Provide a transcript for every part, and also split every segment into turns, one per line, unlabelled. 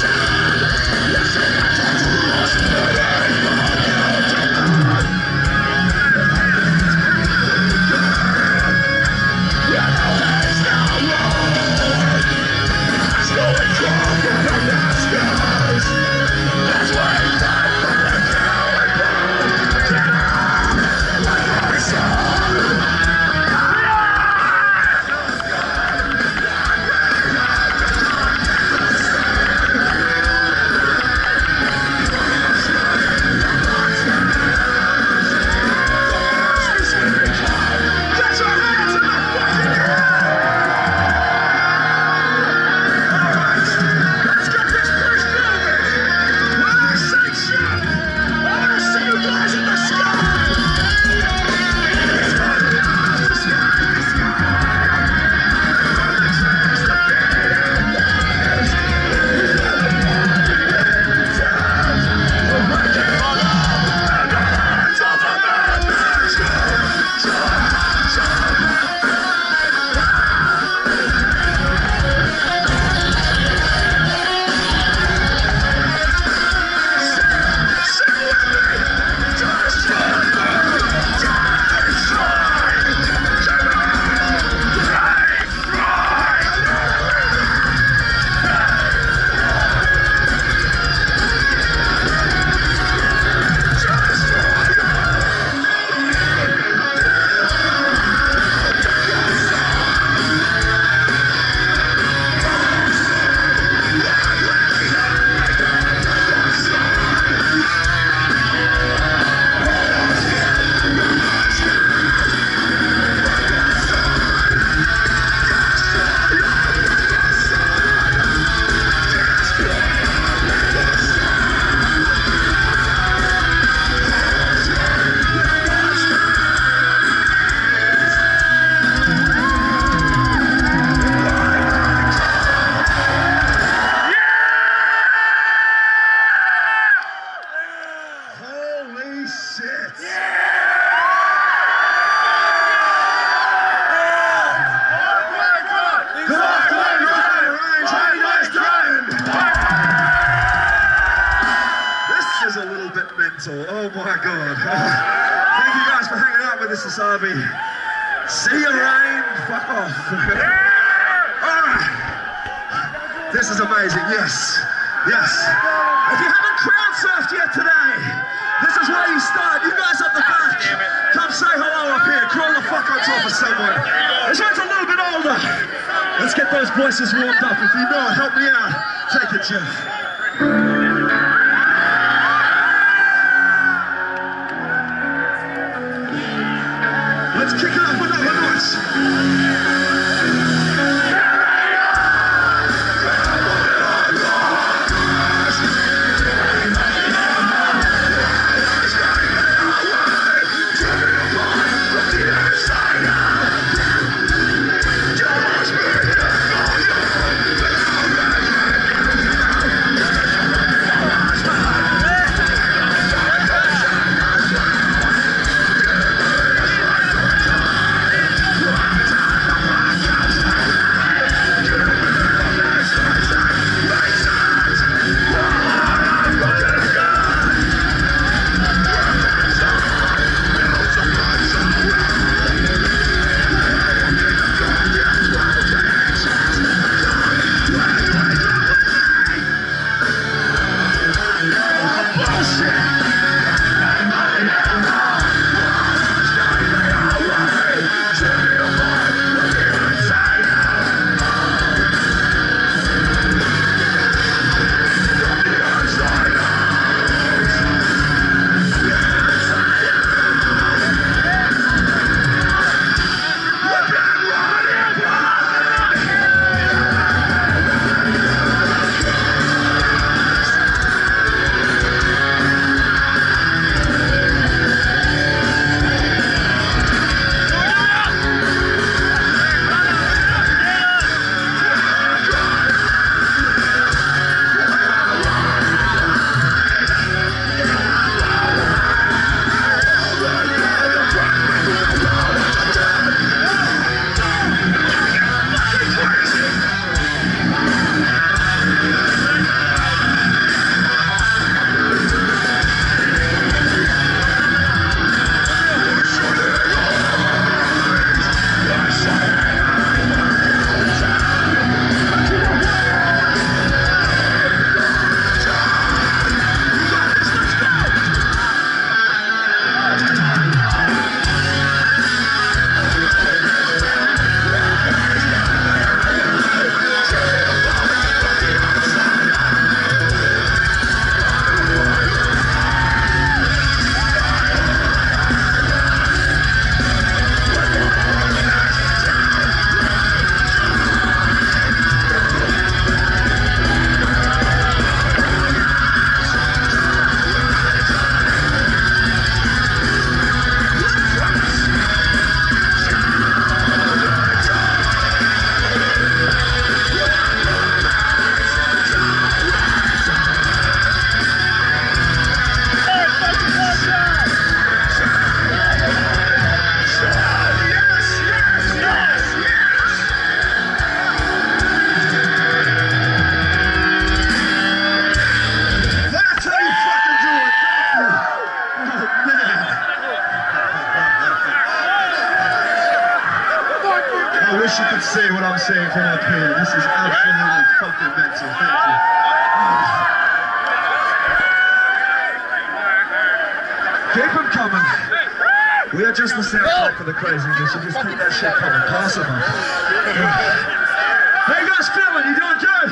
Oh my God. Thank you guys for hanging out with us this Arby. See you, Rain. Fuck off. Alright. This is amazing. Yes. Yes. If you haven't crowd surfed yet today, this is where you start. You guys up the back, come say hello up here. Crawl the fuck on top of someone. This one's a little bit older. Let's get those voices warmed up. If you know it, help me out. Take it, Jeff. Let's kick it up another notch. see what I'm seeing from up here. This is absolutely fucking mental. Thank you. Keep them coming. We are just the soundtrack for the craziness, so just keep that shit coming. Pass them on. How you guys feeling? You doing good?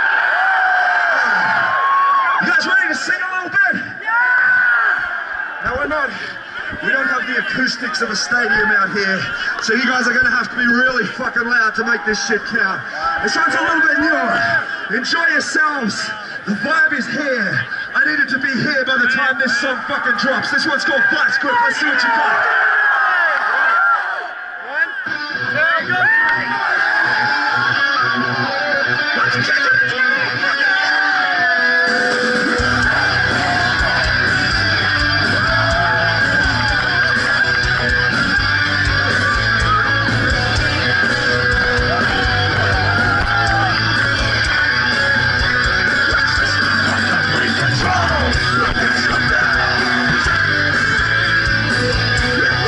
You guys ready to sing a little bit? No, we're not. We don't have the acoustics of a stadium out here, so you guys are going to have to be really fucking loud to make this shit count. This one's a little bit newer. Enjoy yourselves. The vibe is here. I needed to be here by the time this song fucking drops. This one's called Flight Script. Let's see what you got. 1, 2, go. Let's kick it. Yeah.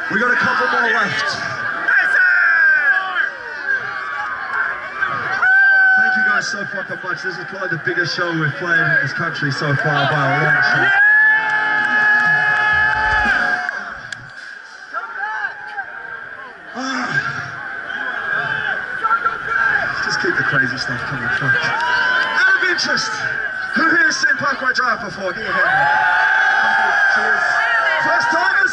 We got a couple more left. Thank you guys so fucking much. This is probably the biggest show we've played in this country so far by a long shot. Just keep the crazy stuff coming. Out of interest, who here has seen Parkway Drive before? Give me a hand. Cheers. First timers?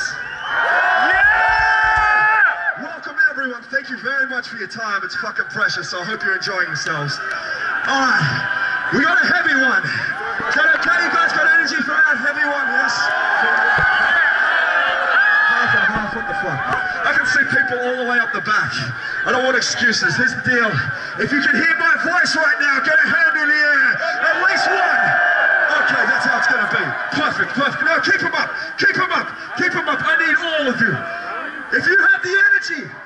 Yeah! Welcome everyone. Thank you very much for your time. It's fucking precious, so I hope you're enjoying yourselves. Alright, we got a heavy one. Is that okay? You guys got energy for that heavy one? Yes? Half and half, what the fuck? I can see people all the way up the back. I don't want excuses. Here's the deal. If you can hear my voice right now, get a hand in the air. At least one. Okay, that's how it's going to be. Perfect, perfect. Now keep them up. Keep them up. Keep them up. I need all of you. If you have the energy,